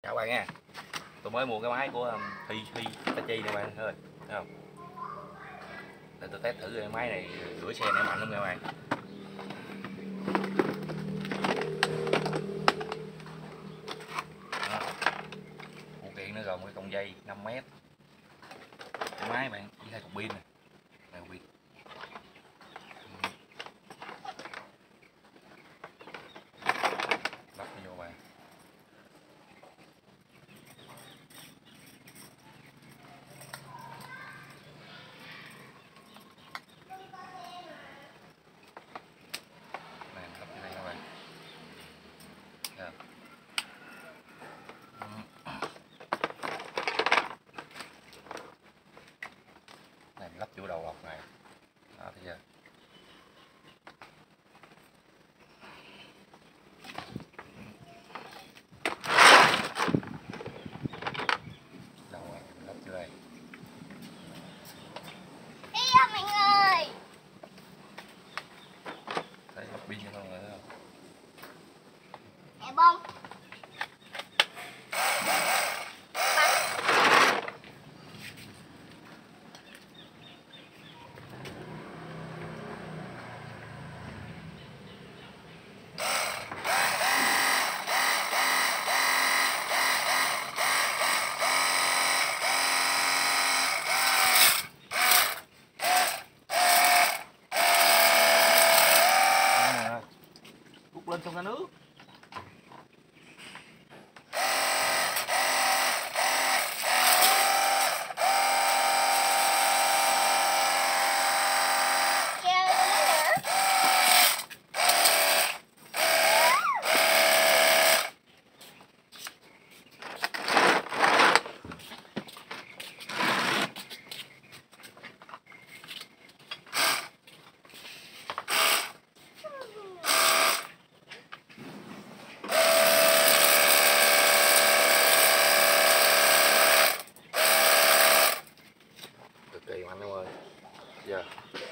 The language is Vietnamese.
Chào bạn nha. Tôi mới mua cái máy của Hitachi nè bạn ơi. Thấy không? Để tôi test thử cái máy này rửa xe này mạnh không nha bạn. Đó. Phụ kiện nó gồm cái cọng dây 5 mét. Cái máy bạn với 2 cục pin nè. Đây pin. Lắp vô bạn. Này lắp vô đây các bạn. Đó. Này lắp vô đầu lọc này. Đó thì giờ đầu này lắp vô đây. Mọi người Thấy lắp pin cho con rồi thấy không? mẹ bông Rút lên trong ra nước. kêu nữa. Cực kỳ mạnh em ơi. Giờ